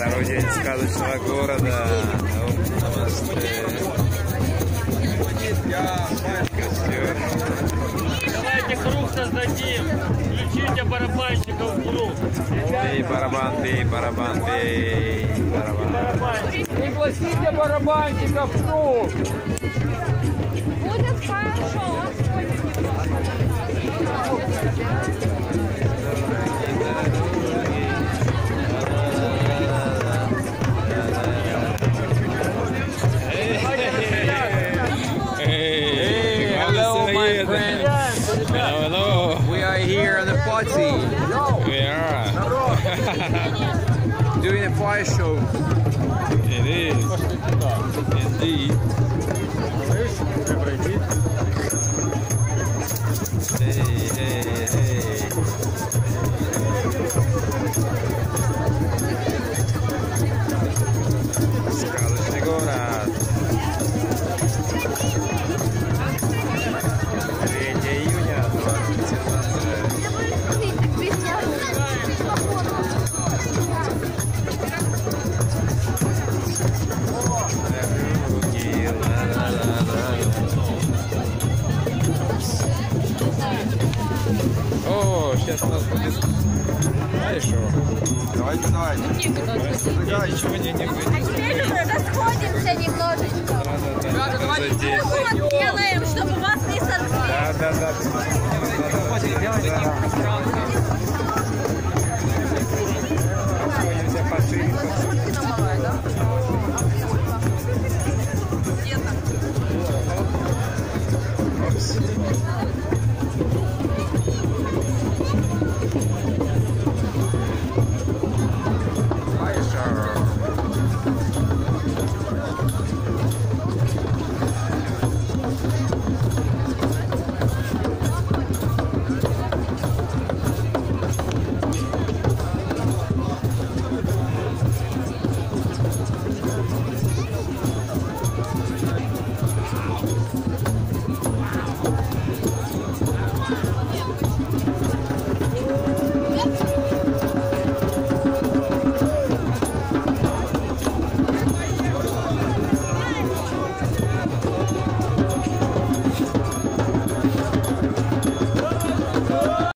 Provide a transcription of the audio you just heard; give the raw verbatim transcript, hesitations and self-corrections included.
Второй день сказочного города. Костер. Давайте круг создадим. Включите барабанщиков в круг. Бей барабан, бей барабан, бей барабан. Пригласите барабанщиков в круг. Будет хорошо. Hello. We are here on the party. We are. Doing a fire show. It is. Indeed. Hey, hey, hey. Сказочный город. третьего июня двадцать семнадцать. О, сейчас у нас будет. Знаешь что? Давайте, давайте. Ничего не не будет. А теперь уже расходимся немножечко. Да, да, да. Вот делаем, чтобы вас не сожгли. Да, да, да.